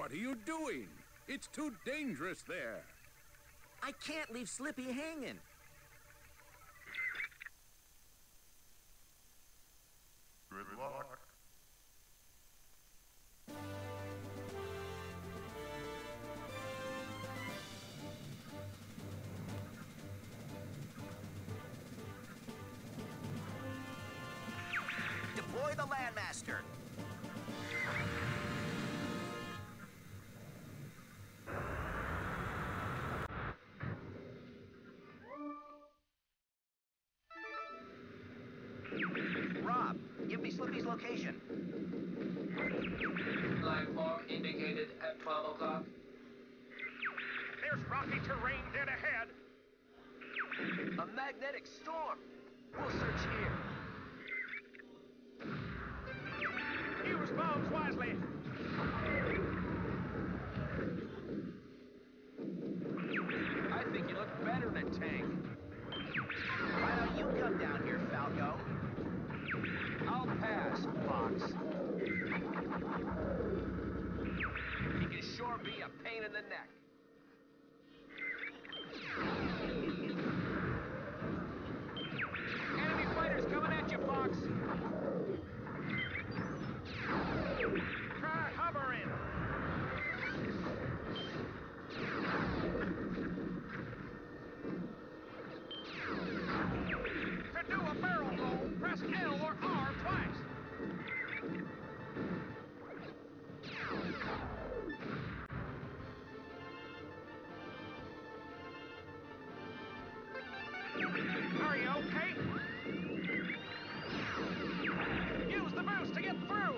What are you doing? It's too dangerous there. I can't leave Slippy hanging. Good luck. Deploy the Landmaster. Rob, give me Slippy's location. Line form indicated at 12 o'clock. There's rocky terrain dead ahead. A magnetic storm. We'll search here. Use bombs wisely. I think you look better in a tank. Why don't you come down here, Falco? I'll pass, Fox. He can sure be a pain in the neck. Enemy fighters coming at you, Fox. Try hovering. To do a barrel roll, press L or R twice. Are you okay? Use the boost to get through.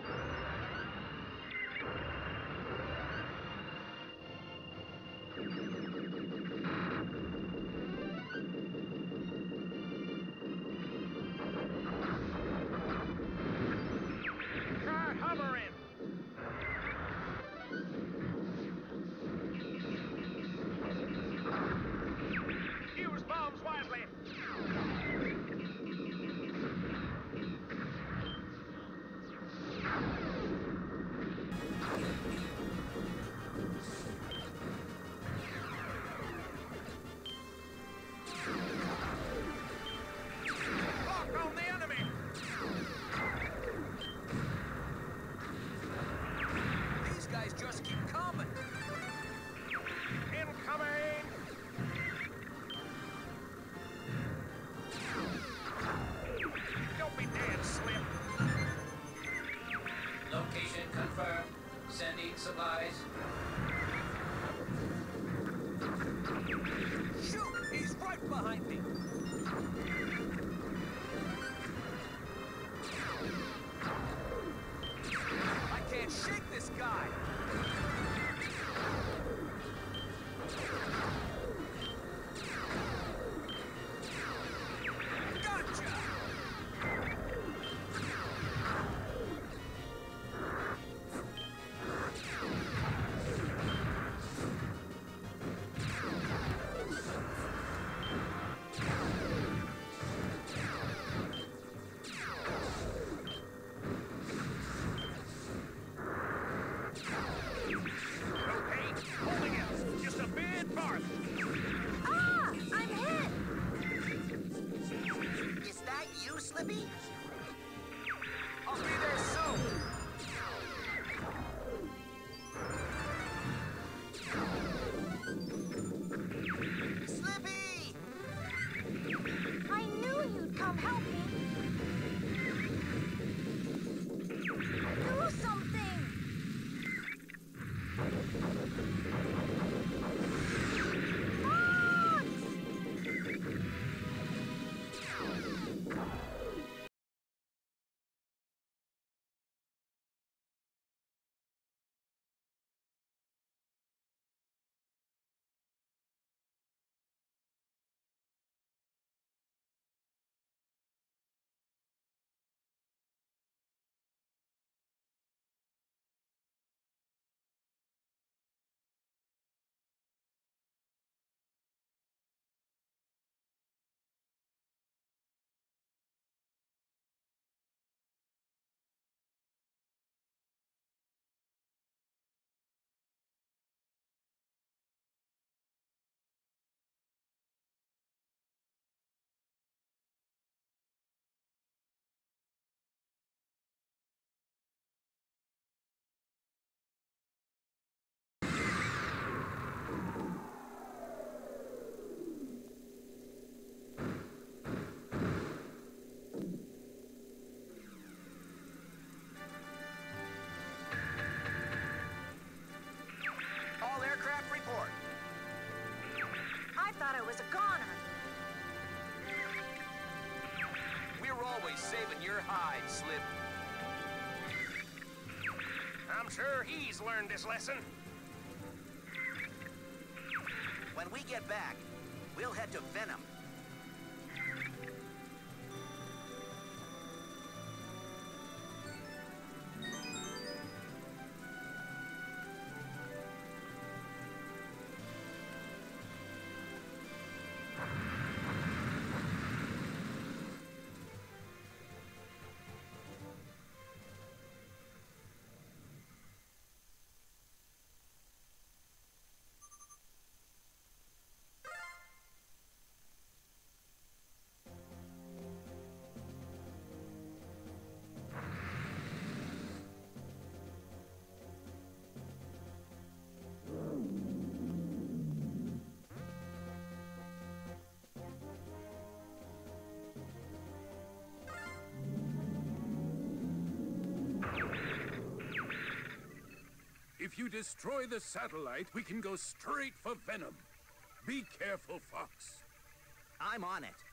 Try hovering. Use bombs wisely. thought I was a goner. We're always saving your hide, Slip. I'm sure he's learned his lesson. When we get back, we'll head to Venom. If you destroy the satellite, we can go straight for Venom. Be careful, Fox. I'm on it.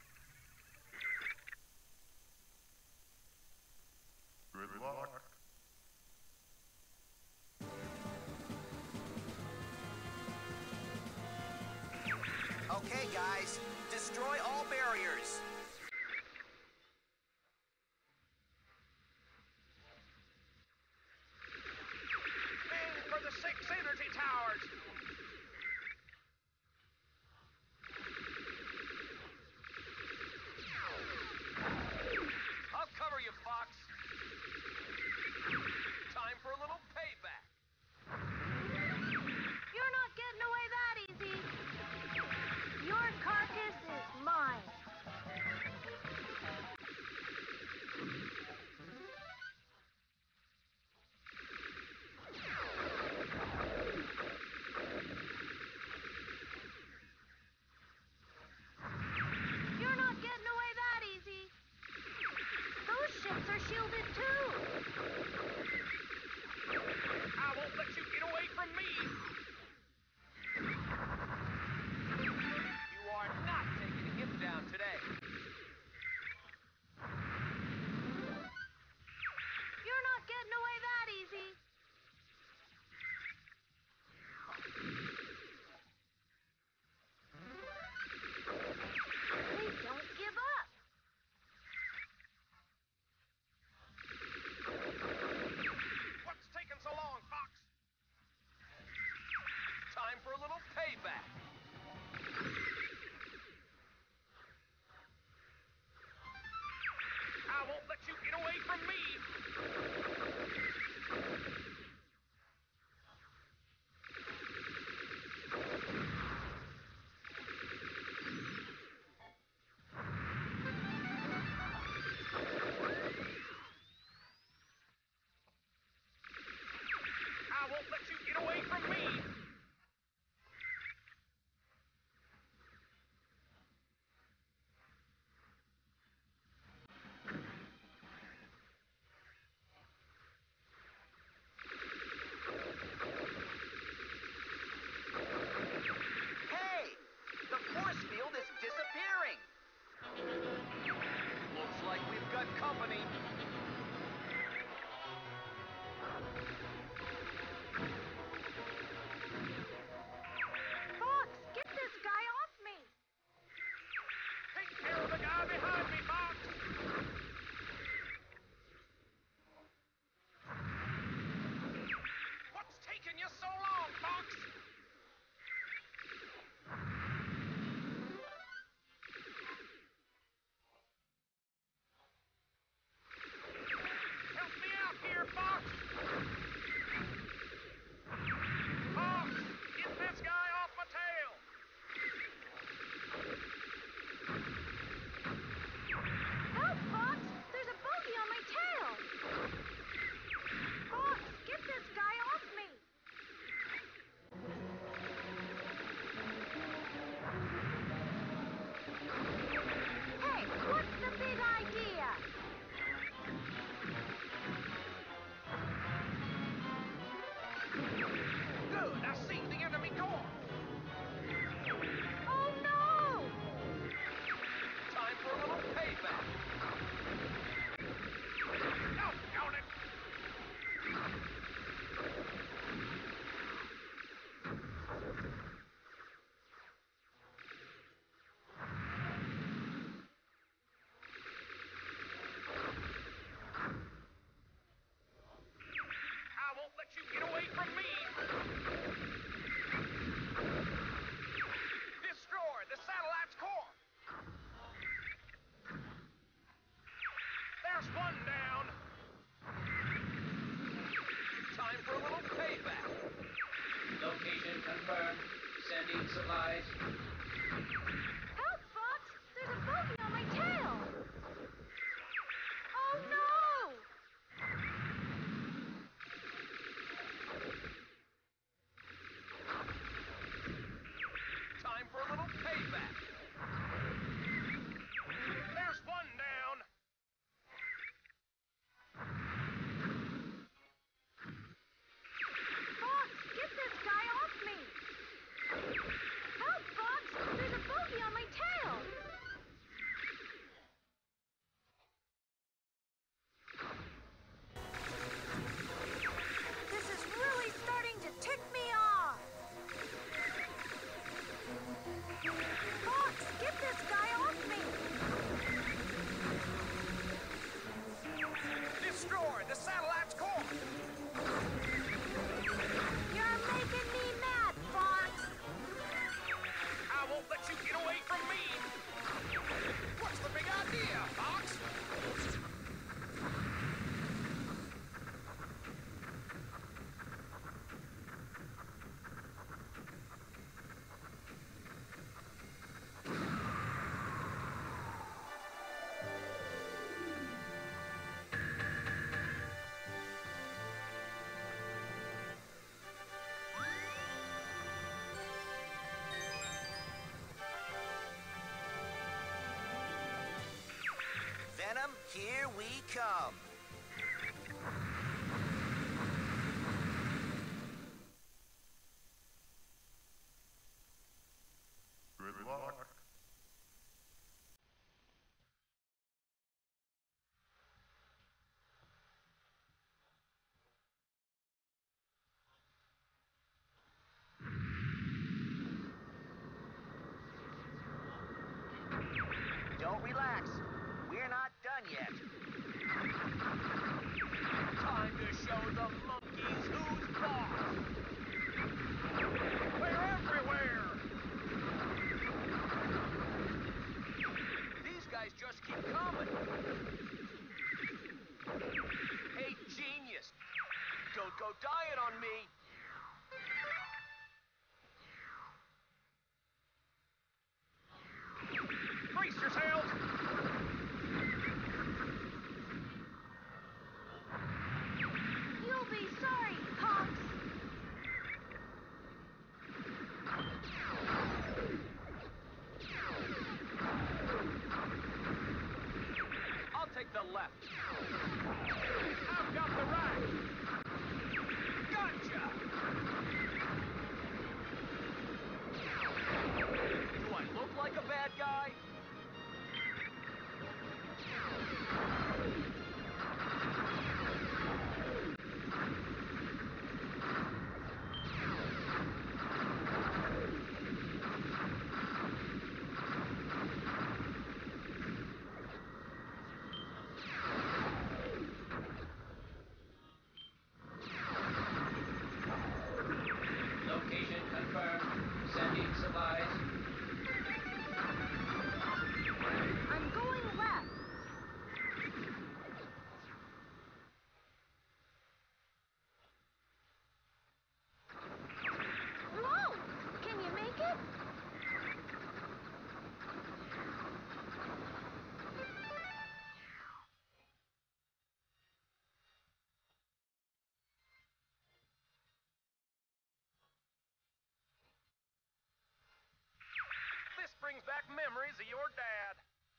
Good luck. Okay, guys. Destroy all barriers. Aim for the 6 energy towers. I'll cover you, Fox. Time for a little payback. You're not getting away that easy. Your carcass is mine. You're not getting away that easy. Those ships are shielded too. I won't let you get away from me. You are not taking him down today. You're not getting away that easy. They don't give up. supplies. Help, Fox! There's a bogey on my tail! Oh, no! Time for a little payback. There's one down. Fox, get this guy off me! Help, Fox! There's a bogey on my tail! This is really starting to tick me off! Fox, get this guy off me! Destroy the satellite's core. You're making me mad, Fox! I won't let you get away from me. What's the big idea, Fox? Venom, here we come. Good luck. Don't relax. We're not done yet. Time to show the monkeys who's boss. They're everywhere. These guys just keep coming. Hey, genius. Don't go dying on me. Brace yourselves. You'll be sorry, Fox! I'll take the left. I've got the right. Gotcha! Do I look like a bad guy? Location confirmed. Sending supplies. I'm going left. Whoa! Can you make it? This brings back memories of your dad.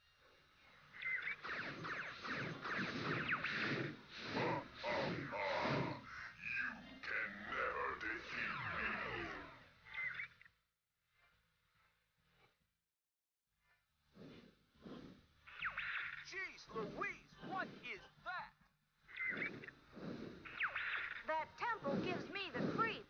Jeez Louise, what is that? That temple gives me the creeps.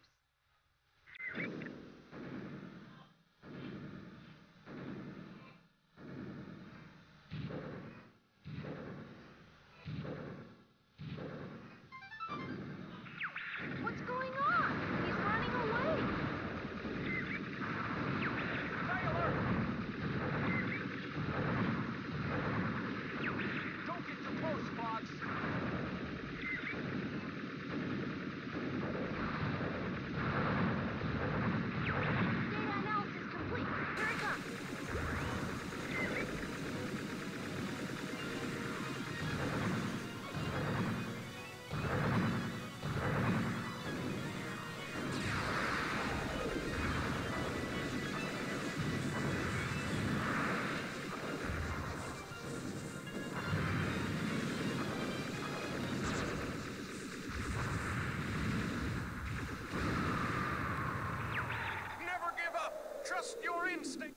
instinct.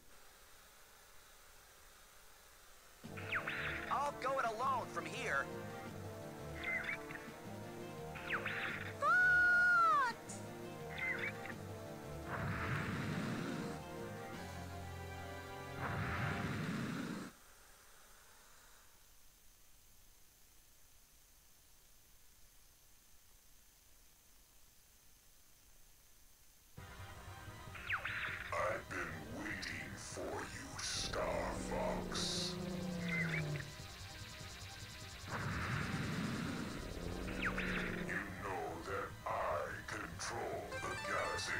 I'll go it alone from here. Fox! I've been waiting for you, Star Fox. You know that I control the galaxy.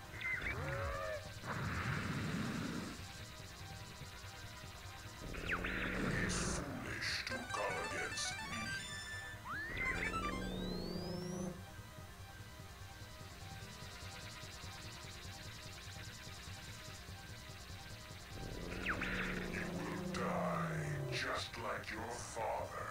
It's foolish to come against me. You will die just like your father.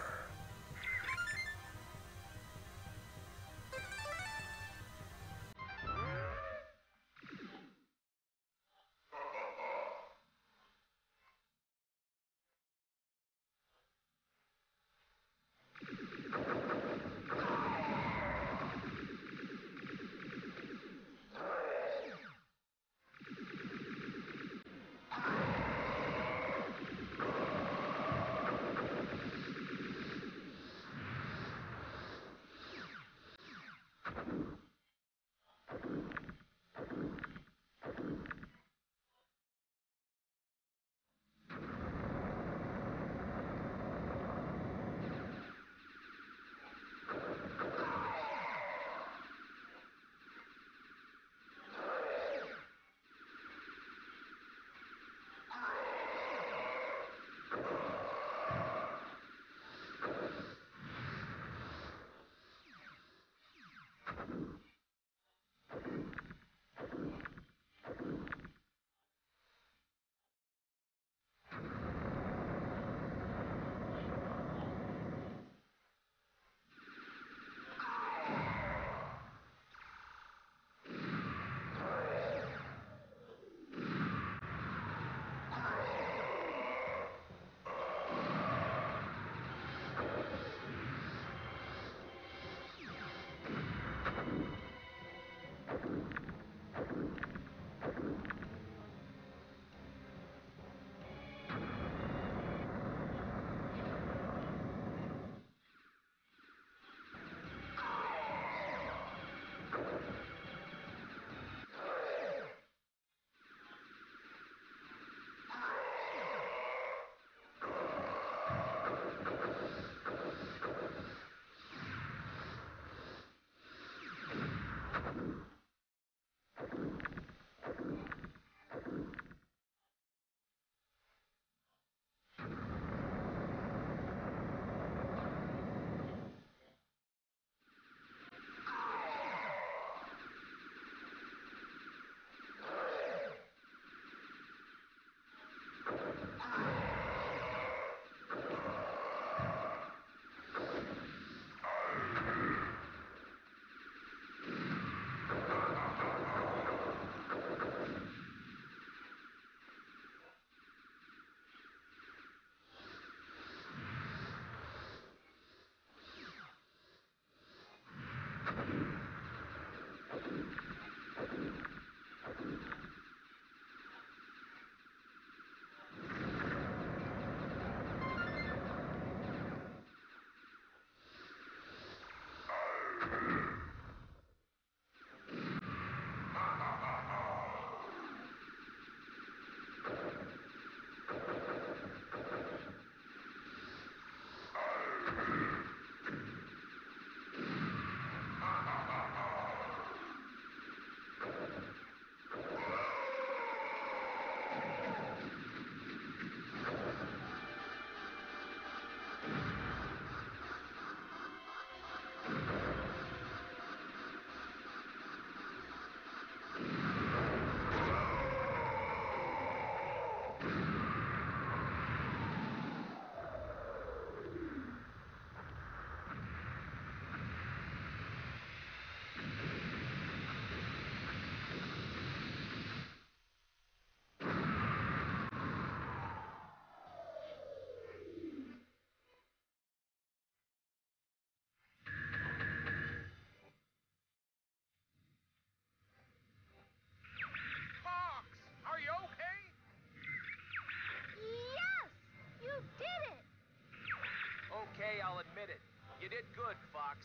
did good, Fox.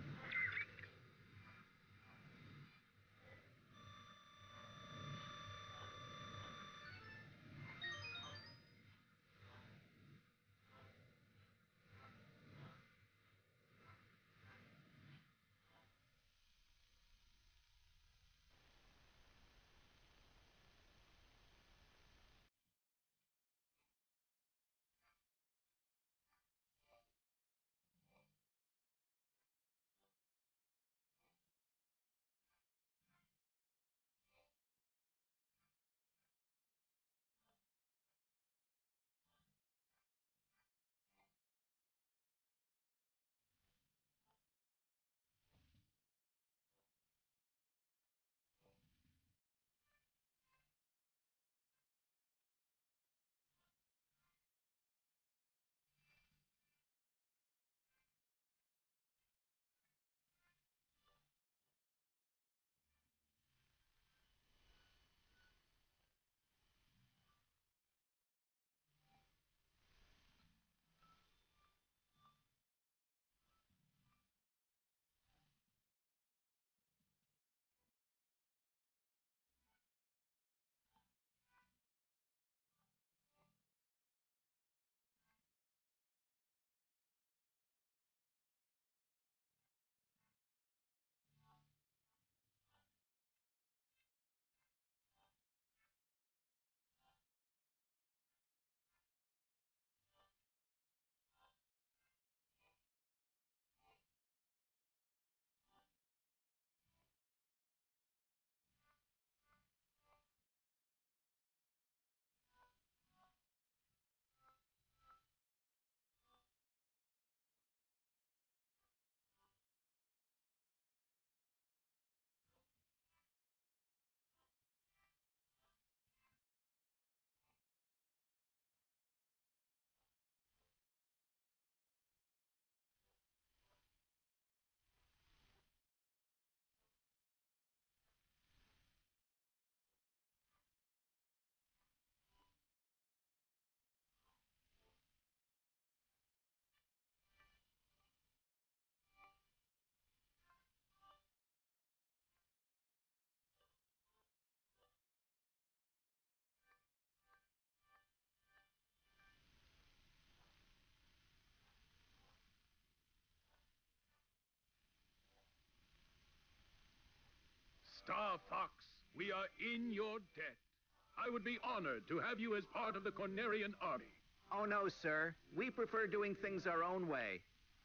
Star Fox, we are in your debt. I would be honored to have you as part of the Cornerian army. Oh, no, sir. We prefer doing things our own way.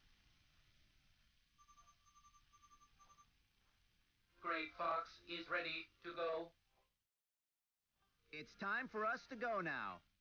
Great Fox is ready to go. It's time for us to go now.